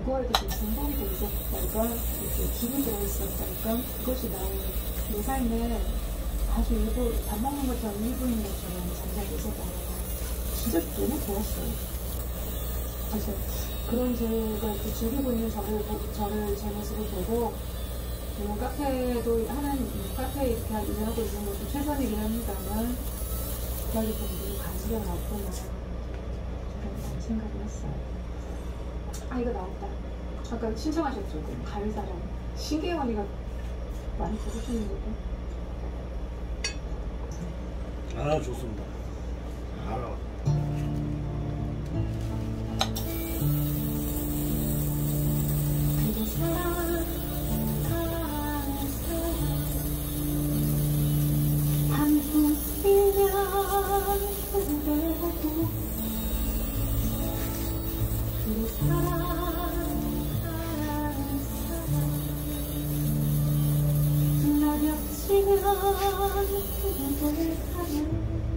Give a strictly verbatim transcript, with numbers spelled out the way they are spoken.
그거에도 좀 중독이 돼 있었달까, 이렇게 기분이 들어있었달까, 그것이 나의 내 삶에 아주 일부, 밥 먹는 것처럼 일부인 것처럼 잠자리 있었다는 거. 진짜 너무 좋았어요. 그래서 그런 제가 이렇게 즐기고 있는 저를, 저를 제 모습을 보고, 물론 카페도 하는, 카페에 이렇게 일을 하고 있는 것도 최선이긴 합니다만, 그다지 분들이 간지가 났구나. 그런 생각을 했어요. 아, 이거 나왔다. 아까 신청하셨죠? 그 가을사랑. 신계원이가 많이 부르시는 거죠? 아, 좋습니다. 알아. 그대 사랑, 사랑, 사랑. 한숨 쉬면 그대도 그대 사랑, 사랑, 사랑. 나 겹치면 그대 가는